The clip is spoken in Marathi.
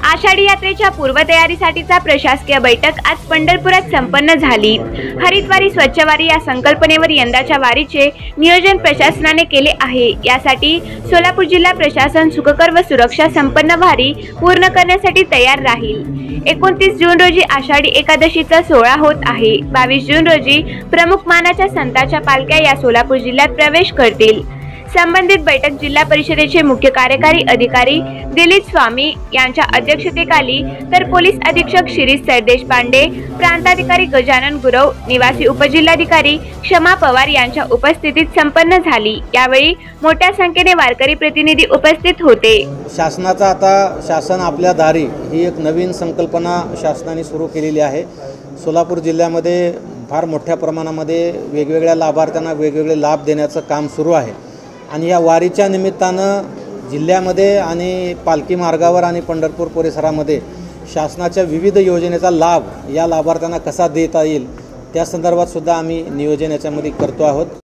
आषाढी यात्रेच्या पूर्वतयारीसाठीचा प्रशासकीय बैठक आज पंढरपुरात संपन्न झाली। हरितवारी स्वच्छवारी या संकल्पनेवर यंदाच्या वारीचे नियोजन प्रशासनाने केले आहे। यासाठी सोलापूर जिल्हा प्रशासन सुखकर व सुरक्षा संपन्न वारी पूर्ण करण्यासाठी तयार राहील। 29 जून रोजी आषाढी एकादशीचा सोहळा होत आहे। 22 जून रोजी प्रमुख मानाच्या संतांच्या पालख्या या सोलापूर जिल्ह्यात प्रवेश करतील। संबंधित बैठक जिल्हा परिषदेचे मुख्य कार्यकारी अधिकारी दिलीप स्वामी यांच्या अध्यक्षतेखाली तर पोलीस अधीक्षक शिरीष सरदेश पांडे, प्रांताधिकारी गजानन गुरव, निवासी उपजिल्हाधिकारी क्षमा पवार यांच्या उपस्थितीत संपन्न झाली। यावेळी मोठ्या संख्येने वारकरी प्रतिनिधी उपस्थित होते। शासनाचा आता शासन आपल्या दारी ही एक नवीन संकल्पना शासनाने सुरू केलेली आहे। सोलापूर जिल्ह्यामध्ये फार मोठ्या प्रमाणामध्ये वेगवेगळ्या लाभार्थ्यांना वेगवेगळे लाभ देण्याचं काम सुरू आहे आणि या वारीच्या निमित्तानं जिल्ह्यामध्ये आणि पालखी मार्गावर आणि पंढरपूर परिसरामध्ये शासनाच्या विविध योजनेचा लाभ या लाभार्थ्यांना कसा देता येईल त्या संदर्भात सुद्धा आम्ही नियोजन याच्यामध्ये करतो आहोत।